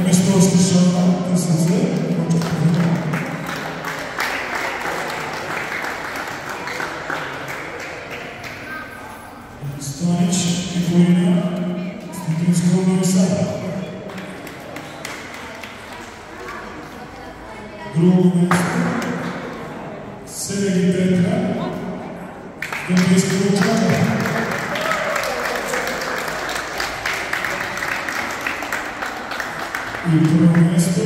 mesto słyszała te słowa? Stanić i Wojna z Nikińskiego Nowy Sad. Drugie miejsce Seregi Petra z Dębieskiego Czarna. I drugie miejsce